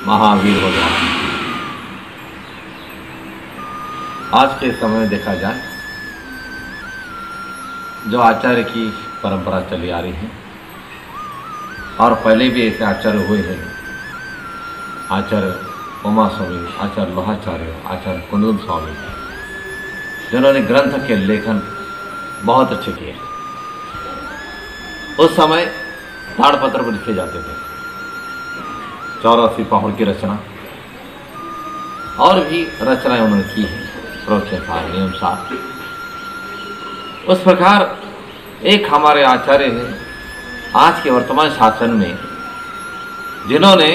महावीर भगवान। आज के समय में देखा जाए जो आचार्य की परंपरा चली आ रही है और पहले भी ऐसे आचार्य हुए हैं, आचार्य उमा स्वामी, आचार्य लोहाचार्य, आचार्य कुंदन स्वामी, जिन्होंने ग्रंथ के लेखन बहुत अच्छे किए। उस समय ताड़पत्र पर लिखे जाते थे, 84 पहुड़ की रचना और भी रचनाएं उन्होंने की हैं, प्रवचन सार, नियम सार। उस प्रकार एक हमारे आचार्य हैं आज के वर्तमान शासन में, जिन्होंने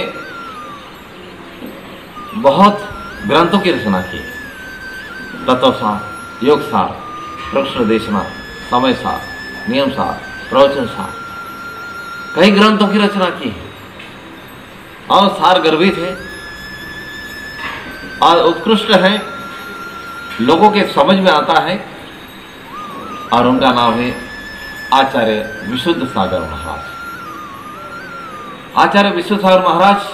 बहुत ग्रंथों की रचना की, तत्व सार, योग सार, प्रश्न देशना, समय सार, नियम सार, प्रवचन सार, कई ग्रंथों की रचना की है और सार गर्भित है और उत्कृष्ट है, लोगों के समझ में आता है। और उनका नाम है आचार्य विशुद्ध सागर महाराज। आचार्य विशुद्ध सागर महाराज,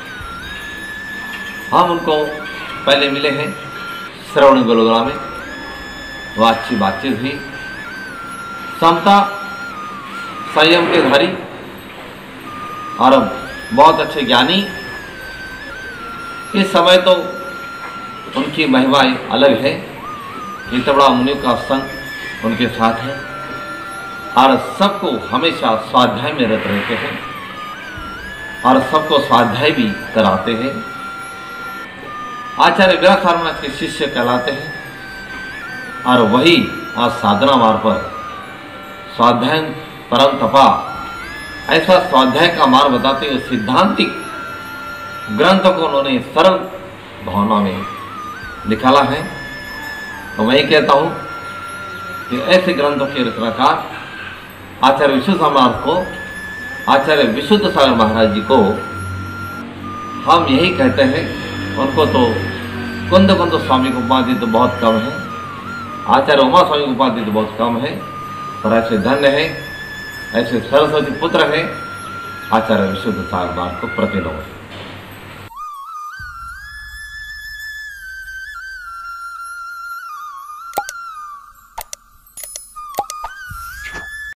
हम उनको पहले मिले हैं श्रवण बड़ोदरा में, वह अच्छी बातचीत हुई, समता संयम के धारी और बहुत अच्छे ज्ञानी। इस समय तो उनकी महिमाएं अलग है, इतना बड़ा मुनियों का संग उनके साथ है और सबको हमेशा स्वाध्याय में रत रहते हैं और सबको स्वाध्याय भी कराते हैं। आचार्य विराट महाराज के शिष्य कहलाते हैं और वही आज साधना मार्ग पर स्वाध्याय परम तपा, ऐसा स्वाध्याय का मार्ग बताते हुए सिद्धांतिक ग्रंथ को उन्होंने सरल भावना में निकाला है। तो मैं ये कहता हूँ कि ऐसे ग्रंथों के रचनाकार आचार्य विशुद्ध महाराज को, आचार्य विशुद्ध सागर महाराज जी को हम यही कहते हैं। उनको तो कुंद स्वामी की उपाधि तो बहुत कम है, आचार्य उमा स्वामी की उपाधि तो बहुत कम है, पर ऐसे धन्य है, ऐसे सरस्वती पुत्र है आचार्य विशुद्ध सागर महाराज को प्रति नमस्कार।